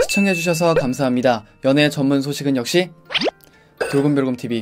시청해주셔서 감사합니다. 연애 전문 소식은 역시 돌곰별곰TV.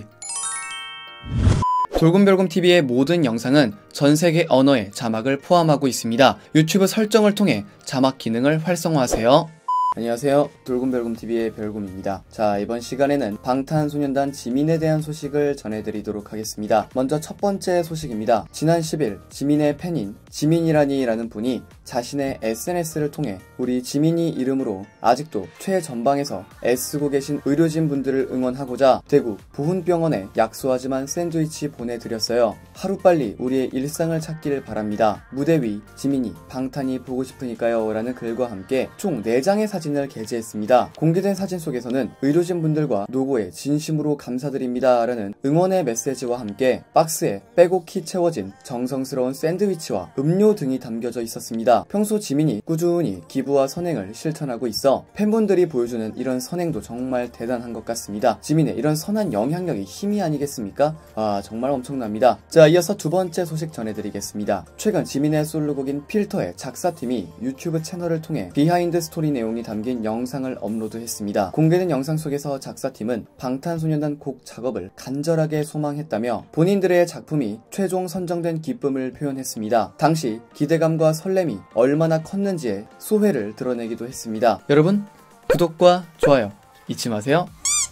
돌곰별곰TV의 모든 영상은 전세계 언어의 자막을 포함하고 있습니다. 유튜브 설정을 통해 자막 기능을 활성화하세요. 안녕하세요, 돌곰별곰TV의 별곰입니다. 자, 이번 시간에는 방탄소년단 지민에 대한 소식을 전해드리도록 하겠습니다. 먼저 첫 번째 소식입니다. 지난 10일 지민의 팬인 지민이라니라는 분이 자신의 SNS를 통해 우리 지민이 이름으로 아직도 최전방에서 애쓰고 계신 의료진 분들을 응원하고자 대구 보훈병원에 약소하지만 샌드위치 보내드렸어요. 하루빨리 우리의 일상을 찾기를 바랍니다. 무대 위 지민이 방탄이 보고 싶으니까요 라는 글과 함께 총 4장의 사진을 게재했습니다. 공개된 사진 속에서는 의료진 분들과 노고에 진심으로 감사드립니다 라는 응원의 메시지와 함께 박스에 빼곡히 채워진 정성스러운 샌드위치와 음료 등이 담겨져 있었습니다. 평소 지민이 꾸준히 기부와 선행을 실천하고 있어 팬분들이 보여주는 이런 선행도 정말 대단한 것 같습니다. 지민의 이런 선한 영향력이 힘이 아니겠습니까? 정말 엄청납니다. 자, 이어서 두 번째 소식 전해드리겠습니다. 최근 지민의 솔로곡인 필터의 작사팀이 유튜브 채널을 통해 비하인드 스토리 내용이 담긴 영상을 업로드했습니다. 공개된 영상 속에서 작사팀은 방탄소년단 곡 작업을 간절하게 소망했다며 본인들의 작품이 최종 선정된 기쁨을 표현했습니다. 당시 기대감과 설렘이 얼마나 컸는지에 소회를 드러내기도 했습니다. 여러분, 구독과 좋아요 잊지 마세요.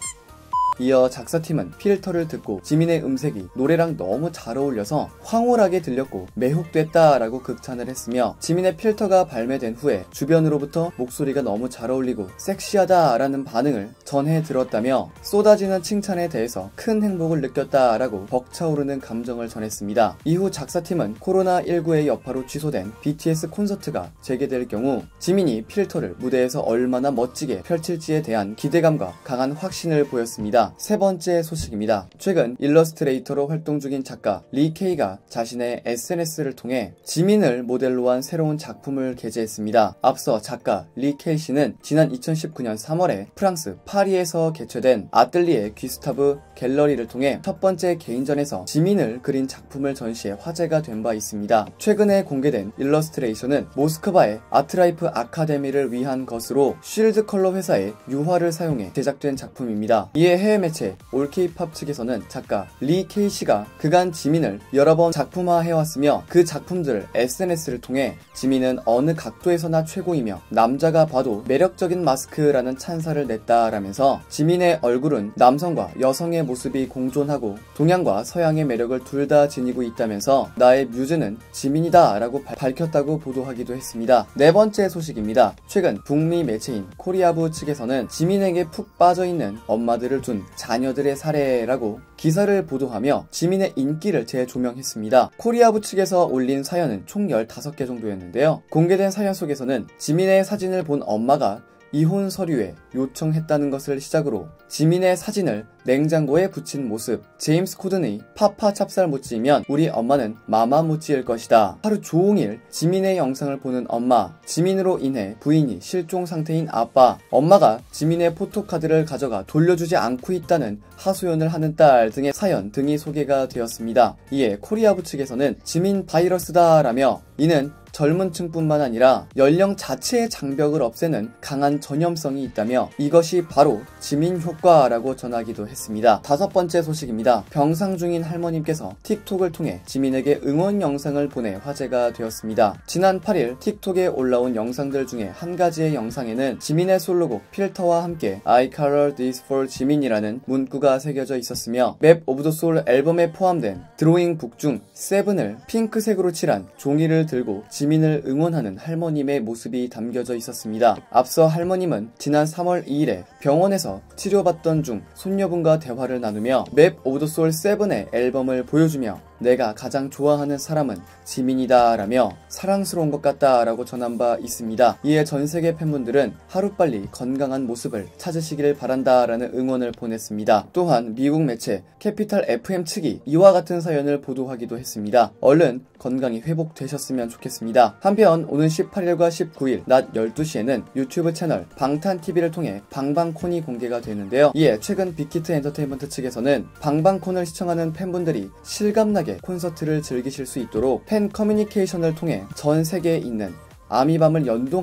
이어 작사팀은 필터를 듣고 지민의 음색이 노래랑 너무 잘 어울려서 황홀하게 들렸고 매혹됐다 라고 극찬을 했으며 지민의 필터가 발매된 후에 주변으로부터 목소리가 너무 잘 어울리고 섹시하다 라는 반응을 전해 들었다며 쏟아지는 칭찬에 대해서 큰 행복을 느꼈다 라고 벅차오르는 감정을 전했습니다. 이후 작사팀은 코로나19의 여파로 취소된 BTS 콘서트가 재개될 경우 지민이 필터를 무대에서 얼마나 멋지게 펼칠지에 대한 기대감과 강한 확신을 보였습니다. 세 번째 소식입니다. 최근 일러스트레이터로 활동 중인 작가 리케이가 자신의 SNS를 통해 지민을 모델로 한 새로운 작품을 게재했습니다. 앞서 작가 리케이 씨는 지난 2019년 3월에 프랑스 파리에서 개최된 아뜰리에 귀스타브 갤러리를 통해 첫 번째 개인전에서 지민을 그린 작품을 전시해 화제가 된 바 있습니다. 최근에 공개된 일러스트레이션은 모스크바의 아트라이프 아카데미를 위한 것으로 쉴드 컬러 회사의 유화를 사용해 제작된 작품입니다. 이에 해외 매체 올케이팝 측에서는 작가 리 케이씨가 그간 지민을 여러 번 작품화해왔으며 그 작품들을 SNS를 통해 지민은 어느 각도에서나 최고이며 남자가 봐도 매력적인 마스크라는 찬사를 냈다라면서 지민의 얼굴은 남성과 여성의 모습이 공존하고 동양과 서양의 매력을 둘 다 지니고 있다면서 나의 뮤즈는 지민이다 라고 밝혔다고 보도하기도 했습니다. 네 번째 소식입니다. 최근 북미 매체인 코리아부 측에서는 지민에게 푹 빠져있는 엄마들을 둔 자녀들의 사례라고 기사를 보도하며 지민의 인기를 재조명했습니다. 코리아부 측에서 올린 사연은 총 15개 정도였는데요. 공개된 사연 속에서는 지민의 사진을 본 엄마가 이혼 서류에 요청했다는 것을 시작으로 지민의 사진을 냉장고에 붙인 모습, 제임스 코든의 파파 찹쌀 모찌이면 우리 엄마는 마마 모찌일 것이다. 하루 종일 지민의 영상을 보는 엄마, 지민으로 인해 부인이 실종 상태인 아빠, 엄마가 지민의 포토카드를 가져가 돌려주지 않고 있다는 하소연을 하는 딸 등의 사연 등이 소개가 되었습니다. 이에 코리아부 측에서는 지민 바이러스다 라며 이는 젊은 층뿐만 아니라 연령 자체의 장벽을 없애는 강한 전염성이 있다며 이것이 바로 지민 효과라고 전하기도 했습니다. 다섯 번째 소식입니다. 병상 중인 할머님께서 틱톡을 통해 지민에게 응원 영상을 보내 화제가 되었습니다. 지난 8일 틱톡에 올라온 영상들 중에 한 가지의 영상에는 지민의 솔로곡 필터와 함께 I color this for 지민이라는 문구가 새겨져 있었으며 맵 오브 더 소울 앨범에 포함된 드로잉 북 중 7을 핑크색으로 칠한 종이를 들고 지민을 응원하는 할머님의 모습이 담겨져 있었습니다. 앞서 할머님은 지난 3월 2일에 병원에서 치료받던 중 손녀분과 대화를 나누며 맵 오브 더 소울 7의 앨범을 보여주며 내가 가장 좋아하는 사람은 지민이다 라며 사랑스러운 것 같다 라고 전한 바 있습니다. 이에 전세계 팬분들은 하루빨리 건강한 모습을 찾으시길 바란다 라는 응원을 보냈습니다. 또한 미국 매체 캐피탈 FM 측이 이와 같은 사연을 보도하기도 했습니다. 얼른 건강이 회복되셨으면 좋겠습니다. 한편 오는 18일과 19일 낮 12시에는 유튜브 채널 방탄TV를 통해 방방콘이 공개가 되는데요. 이에 최근 빅히트 엔터테인먼트 측에서는 방방콘을 시청하는 팬분들이 실감나게 콘서트를 즐기실 수 있도록 팬 커뮤니케이션을 통해 전 세계에 있는 아미밤을 연동하는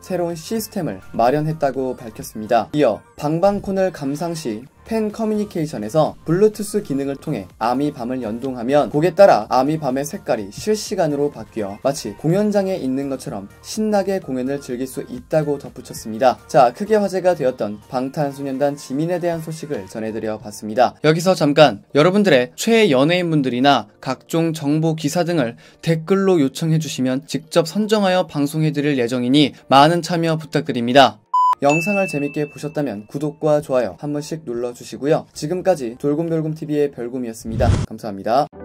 새로운 시스템을 마련했다고 밝혔습니다. 이어 방방콘을 감상 시 팬 커뮤니케이션에서 블루투스 기능을 통해 아미밤을 연동하면 곡에 따라 아미밤의 색깔이 실시간으로 바뀌어 마치 공연장에 있는 것처럼 신나게 공연을 즐길 수 있다고 덧붙였습니다. 자, 크게 화제가 되었던 방탄소년단 지민에 대한 소식을 전해드려 봤습니다. 여기서 잠깐 여러분들의 최애 연예인분들이나 각종 정보 기사 등을 댓글로 요청해주시면 직접 선정하여 방송해드릴 예정이니 많은 참여 부탁드립니다. 영상을 재밌게 보셨다면 구독과 좋아요 한 번씩 눌러주시고요. 지금까지 돌곰별곰TV의 별곰이었습니다. 감사합니다.